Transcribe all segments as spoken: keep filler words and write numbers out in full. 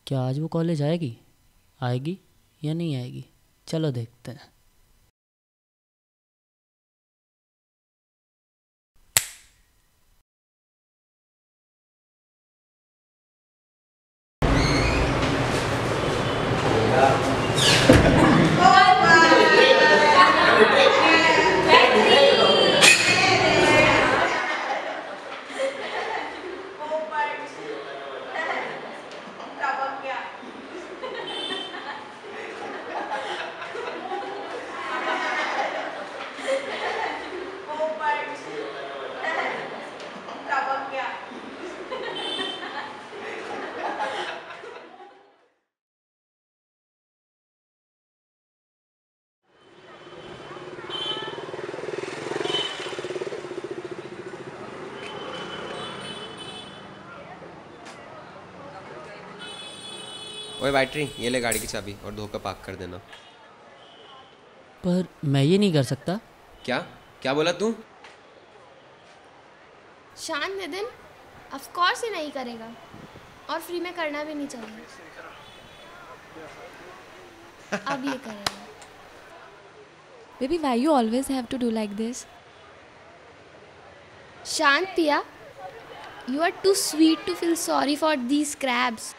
क्या आज वो कॉलेज आएगी आएगी या नहीं आएगी? चलो देखते हैं। ओए बैटरी, ये ले गाड़ी की चाबी और धोकर पार्क कर देना। पर मैं ये नहीं कर सकता। क्या क्या बोला तू? शांत नितिन, ऑफ कोर्स ही नहीं करेगा और फ्री में करना भी नहीं चाहिए। अब ये करेगा। Baby, why you always have to do like this? शांत पिया, you are too sweet to feel sorry for these crabs.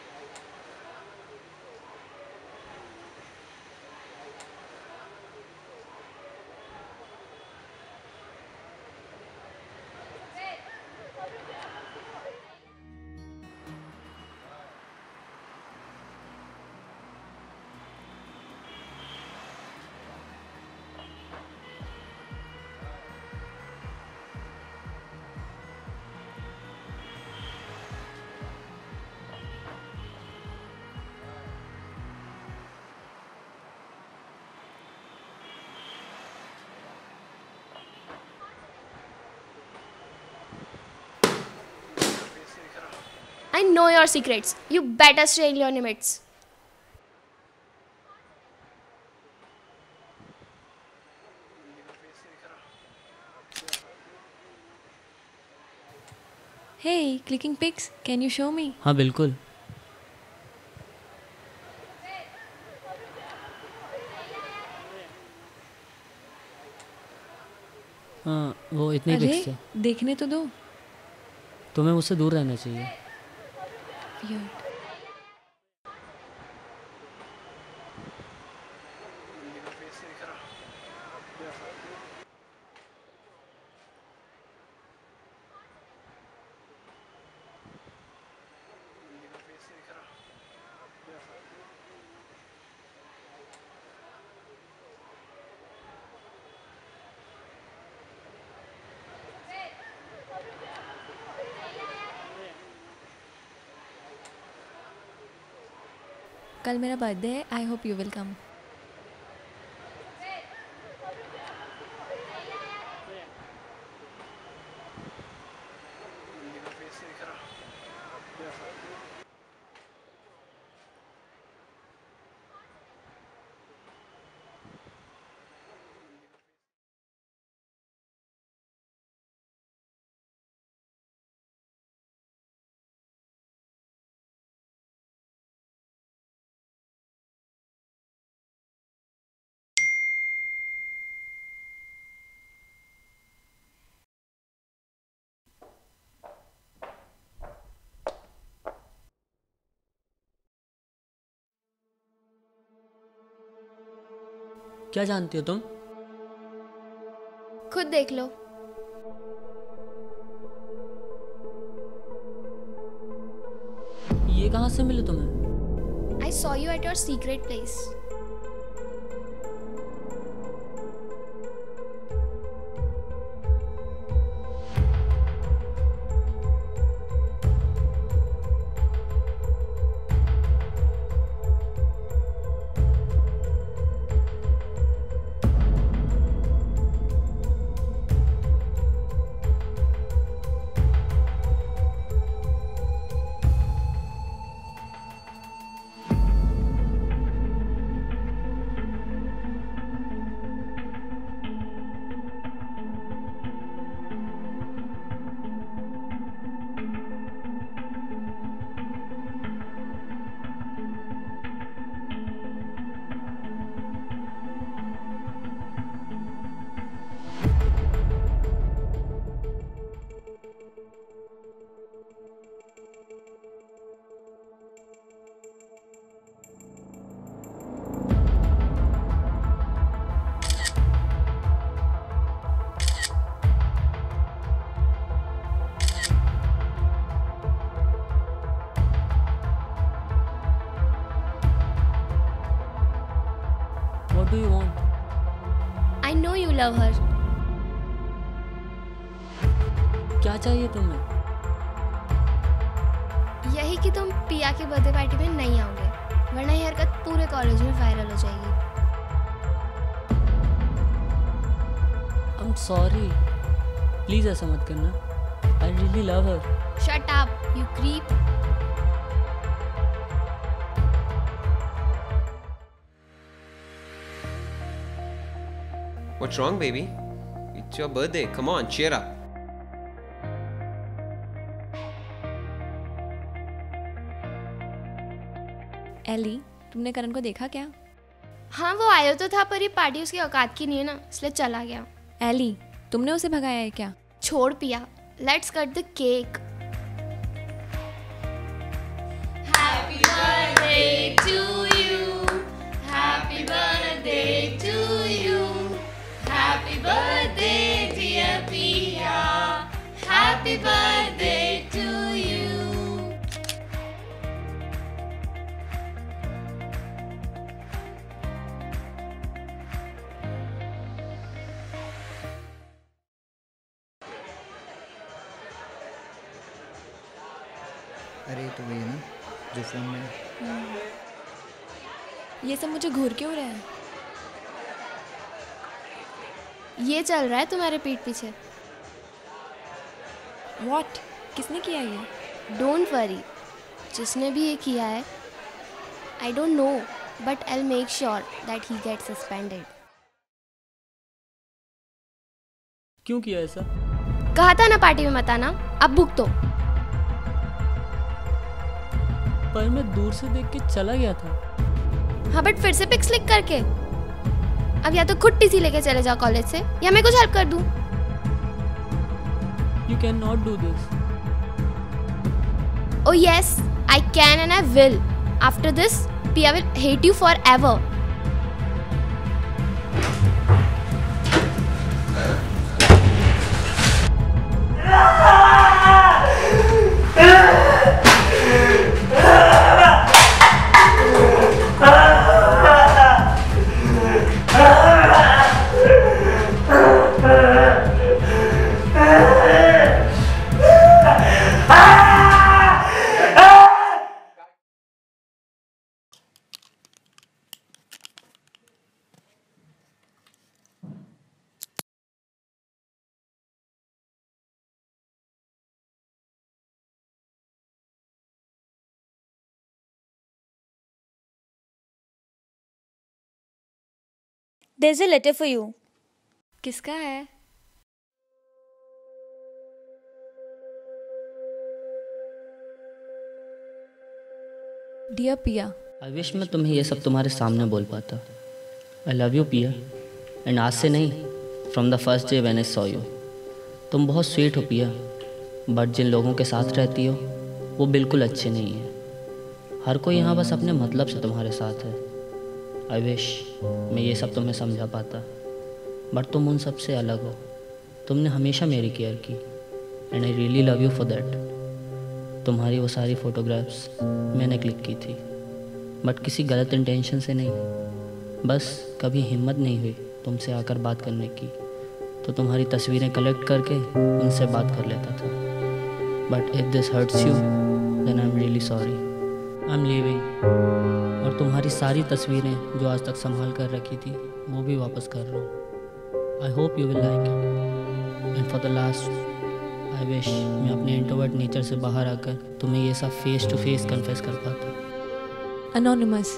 I know your secrets. You better stay in your limits. Hey, clicking pics. Can you show me? हाँ बिल्कुल। हाँ वो इतने pics थे। देखने तो दो। तुम्हें मुझसे दूर रहना चाहिए। Weird. कल मेरा बर्थडे है। I hope you will come. क्या जानती हो तुम? खुद देख लो। ये कहाँ से मिले तुम्हें? I saw you at your secret place. want. I know you love her. क्या चाहिए तुम्हें? यही कि तुम पिया के बर्थडे पार्टी में नहीं आओगे, वरना ये हरकत पूरे कॉलेज में वायरल हो जाएगी। I'm sorry. Please ऐसा मत करना. I really love her. Shut up, you creep. What's wrong, baby? It's your birthday. Come on, cheer up. Ellie, तुमने करण को देखा क्या? हाँ, वो आया तो था, पर ये पार्टी उसकी औकात की नहीं है ना, इसलिए चला गया। एली, तुमने उसे भगाया है क्या? छोड़ Piya, let's cut the cake. Happy birthday to you, happy birthday to you, happy birthday dear Piya, happy birthday to you. अरे तो वही है ना जो फोन में। ये सब मुझे घूर क्यों रहा है? ये चल रहा है तुम्हारे पीठ पीछे। What? किसने किया ये? डोंट वरी, जिसने भी ये किया है, I don't know, but I will make sure that he get suspended. क्यों किया ऐसा? कहा था ना पार्टी में मत आना, अब भुगतो। पर मैं दूर से देख के चला गया था। हाँ, बट फिर से पिक्स क्लिक करके। अब या तो खुद टीसी लेके चले जाओ कॉलेज से, या मैं कुछ हेल्प कर दूं। You cannot do this. Oh yes, I can and I will. After this, Pia will hate you forever. There's a letter for you. किसका है? डियर पिया, आई विश मैं तुम्हें ये सब तुम्हारे सामने बोल पाता। आई लव यू पिया, एंड आज से नहीं, from the first day when I saw you. तुम बहुत स्वीट हो पिया, बट जिन लोगों के साथ रहती हो वो बिल्कुल अच्छे नहीं हैं। हर कोई यहाँ बस अपने मतलब से तुम्हारे साथ है। आई विश मैं ये सब तुम्हें समझा पाता, बट तुम उन सब से अलग हो। तुमने हमेशा मेरी केयर की, and I really love you for that. तुम्हारी वो सारी फ़ोटोग्राफ्स मैंने क्लिक की थी, बट किसी गलत इंटेंशन से नहीं। बस कभी हिम्मत नहीं हुई तुमसे आकर बात करने की, तो तुम्हारी तस्वीरें कलेक्ट करके उनसे बात कर लेता था। But if this hurts you then I am really sorry. I am leaving, और तुम्हारी सारी तस्वीरें जो आज तक संभाल कर रखी थी वो भी वापस कर रहा हूँ। I hope you will like it, and for the last I wish मैं अपने इंट्रोवर्ट नेचर से बाहर आकर तुम्हें ये सब फेस टू फेस कन्फेस कर पाता। Anonymous.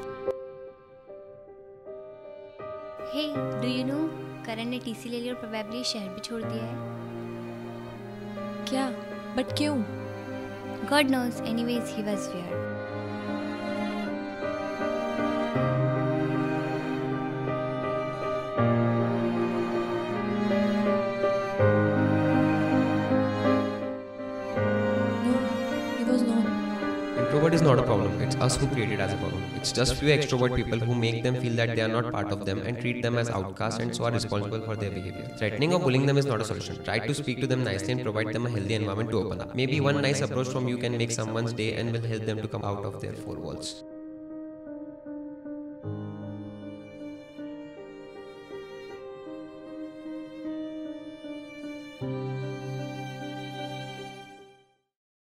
Hey, do you know Karan ने टीसी ले लिया और प्रोबेबली शहर भी छोड़ दिया है। क्या? बट क्यों? God knows. Anyways, he was weird. Introvert is not a problem. It's us who create it as a problem. It's just few extrovert people who make them feel that they are not part of them and treat them as outcasts and so are responsible for their behavior. Threatening or bullying them is not a solution. Try to speak to them nicely and provide them a healthy environment to open up. Maybe one nice approach from you can make someone's day and will help them to come out of their four walls.